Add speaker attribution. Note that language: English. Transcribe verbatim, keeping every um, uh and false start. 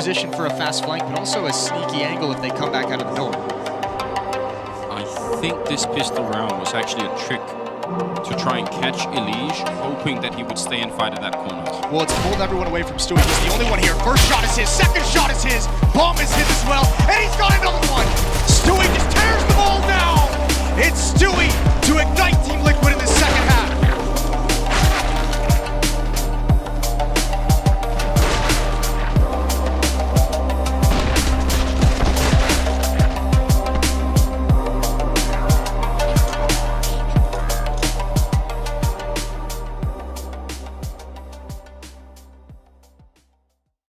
Speaker 1: position for a fast flank, but also a sneaky angle if they come back out of the door.
Speaker 2: I think this pistol round was actually a trick to try and catch Elige, hoping that he would stay and fight at that corner.
Speaker 1: Well, it's pulled everyone away from Stewie. He's the only one here. First shot is his, second shot is his, bomb is his as well, and he